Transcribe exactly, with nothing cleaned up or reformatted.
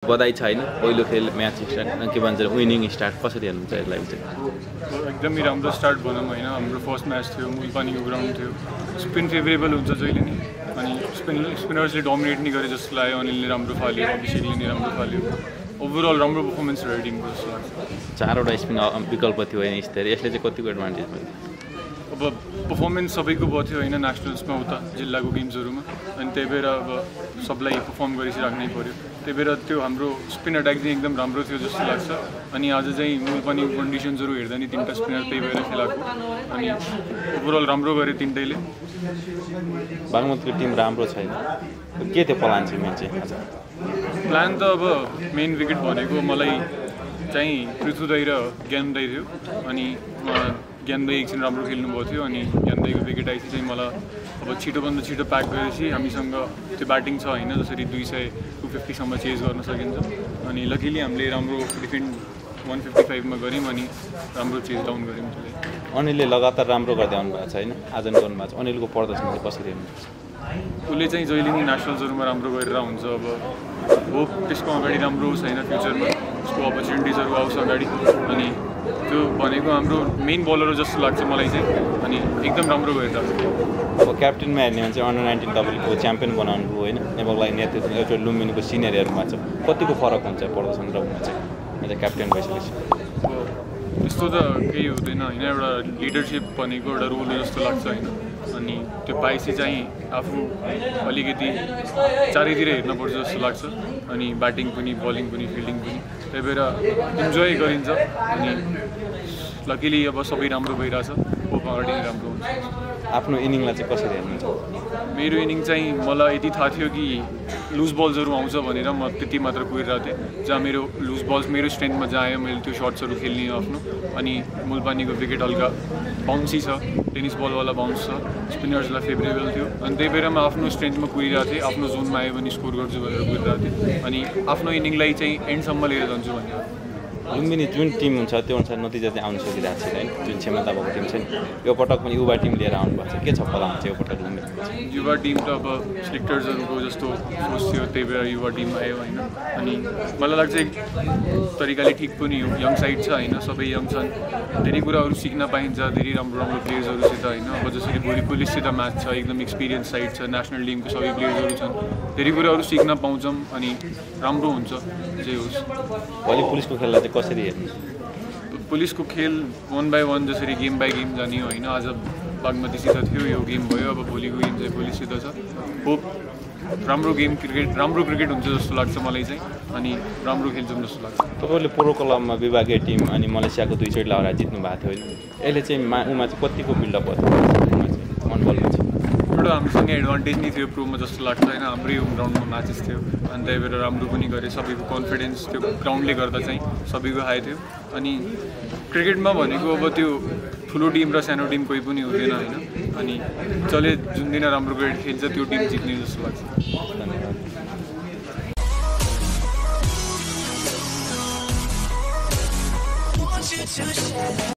बधाई छ हैन पहिलो खेल म्याच स्टार्ट के भन्छ विनिङ स्टार्ट कसरी हेर्नुहुन्छ यसलाई चाहिँ एकदमै राम्रो स्टार्ट भनौँ हैन हाम्रो फर्स्ट म्याच थियो मुलपानीको ग्राउन्ड थियो स्पिन फेभरेबल हुन्छ जहिले नि अनि स्पिन स्पिनर्सले डोमिनेट नि गरे जस्तो लाग्यो अनिलले राम्रो फाल्यो अभिषेकले नि राम्रो फाल्यो ओभरअल राम्रो पर्फर्मेन्स रह्यो टिमको जस्तो लाग्छ चारवटा स्पिन विकल्प थियो हैन स्तर यसले चाहिँ कतिको एडभान्टेज भयो अब पर्फर्मेन्स सबैको भयो थियो हैन नेसनल्समा उता जिल्लाको गेम्सहरुमा अनि त्यही भएर अब सबलाई पर्फर्म गरिराख्नै पर्यो त्यही भएर त्यो हाम्रो स्पिन अट्याक चाहिँ एकदम राम्रो थियो जस्तो लाग्छ अनि आज चाहिँ मुलपानी कन्डिसन्सहरु हेर्दा नि तीनटा स्पिनर त्यही भएर खेलाको अनि ओभरअल राम्रो गरे तीनटैले बागमतीको टिम राम्रो छैन के थियो प्लान चाहिँ मेन चाहिँ आज प्लान त अब मेन विकेट भनेको मलाई चाहिँ पृथु दाइ र ज्ञान दाइ थियो अनि ज्ञान दाइ एकछिन राम्रो खेल्नुभएको थियो अनि ज्ञान दाइको विकेट आएपछि चाहिँ मलाई अब छिटोभन्दा छिटो प्याक गरेपछि हामीसँग त्यो ब्याटिङ छ होइन जसरी दुई सय टू फिफ्टीसम्म चेज गर्न सकिन्छ अनि लकिली हामीले राम्रो डिफेन्ड वान फिफ्टी फाइभमा गऱ्यौँ अनि राम्रो चेज डाउन गऱ्यौँ त्यसले अनिलले लगातार राम्रो गर्दै आउनु भएको छ होइन आज नि गर्नु भएको छ अनिलको प्रदर्शन चाहिँ कसरी हेर्नुहुन्छ उसले चाहिँ जहिले नि नेसनल्सहरूमा राम्रो गरेर हुन्छ अब होप त्यसको अगाडि राम्रो छैन फ्युचरमा उसको अपर्च्युनिटिजहरू आउँछ अगाडि अनि त्यो भनेको हाम्रो मेन बलर हो जस्तो लाग्छ मलाई चाहिँ अनि एकदम राम्रो गरिरहेको छ अब क्याप्टेनमा हेर्ने भने चाहिँ अन्डर नाइन्टिन तपाईँको च्याम्पियन बनाउनु भयो होइन नेपाललाई नेतृत्व एउटा लुम्बिनीको सिनियरहरूमा छ कतिको फरक हुन्छ प्रदर्शन र उमा चाहिँ मैले क्याप्टेन भइसकेपछि त्यस्तो त केही हुँदैन होइन एउटा लिडरसिप भनेको एउटा रोल जस्तो लाग्छ होइन अनि त्यो पाएपछि चाहिँ आफू अलिकति चारैतिर हेर्नुपर्छ जस्तो लाग्छ अनि ब्याटिङ पनि बलिङ पनि फिल्डिङ पनि त्यही भएर इन्जोय गरिन्छ अनि लकिली अब सबै राम्रो भइरहेछ होप अगाडि नै राम्रो हुन्छ आफ्नो इनिङलाई चाहिँ कसरी हेर्नुहुन्छ मेरो इनिङ चाहिँ मलाई यति थाहा थियो कि लुज बल्सहरू आउँछ भनेर म त्यति मात्र कुदिरहेको थिएँ जहाँ मेरो लुज बल्स मेरो स्ट्रेन्थमा जहाँ आयो मैले त्यो सर्ट्सहरू खेल्ने आफ्नो अनि मुलपानीको विकेट हल्का बााउन्सी छ टेनिस बलवाला बााउन्स छ स्पिनर्सलाई फेभरेबल थियो अनि त्यही भएर म आफ्नो स्ट्रेन्थमा कुदिरहेको थिएँ आफ्नो जोनमा आयो भने स्कोर गर्छु भनेर कुदिरहेको थिएँ अनि आफ्नो इनिङलाई चाहिँ एन्डसम्म लिएर जान्छु भनेर लुम्बिनी जुन टिम हुन्छ त्यो अनुसार नतिजा चाहिँ आउनु सकिरहेको छैन होइन जुन क्षमता भएको टिम छ नि यो पटक पनि युवा टिम लिएर आउनुभएको छ के छ प्लान चाहिँ यो पटक लुम्बिनीको युवा टिम त अब सिलेक्टर्सहरूको जस्तो सोच थियो त्यही भएर युवा टिम आयो होइन अनि मलाई लाग्छ एक तरिकाले ठिक पनि हो यङ साइड छ होइन सबै यङ छन् धेरै कुराहरू सिक्न पाइन्छ धेरै राम्रो राम्रो प्लेयर्सहरूसित होइन अब जसरी भोलि पुलिससित म्याच छ एकदम एक्सपिरियन्स साइड छ नेसनल टिमको सबै प्लेयर्सहरू छन् धेरै कुराहरू सिक्न पाउँछौँ अनि राम्रो हुन्छ जे होस् भोलि पुलिसको खेललाई चाहिँ कसरी हेर्नु पुलिसको खेल वान बाई वान जसरी गेम बाई गेम जाने हो होइन आज बागमतीसित थियो यो गेम भयो अब भोलिको गेम चाहिँ पुलिससित छ होप राम्रो गेम क्रिकेट राम्रो क्रिकेट हुन्छ जस्तो लाग्छ मलाई चाहिँ अनि राम्रो खेल्छौँ जस्तो लाग्छ तपाईँले प्रो क्लबमा विभागीय टिम अनि मलेसियाको दुईचोटि लगाएर जित्नु भएको थियो होइन यसले चाहिँ मा उमा चाहिँ कतिको बिल्डअप भयो मनबलमा चाहिँ एउटा हामीसँग एडभान्टेज नै थियो प्रोमा जस्तो लाग्छ होइन हाम्रै होम ग्राउन्डमा म्याचेस थियो अनि त्यही भएर राम्रो पनि गरेँ सबैको कन्फिडेन्स त्यो ग्राउन्डले गर्दा चाहिँ सबैको हाई थियो अनि क्रिकेटमा भनेको अब त्यो ठुलो टिम र सानो टिम कोही पनि हुँदैन होइन अनि जसले जुन दिन राम्रो क्रिकेट खेल्छ त्यो टिम जित्ने जस्तो लाग्छ धन्यवाद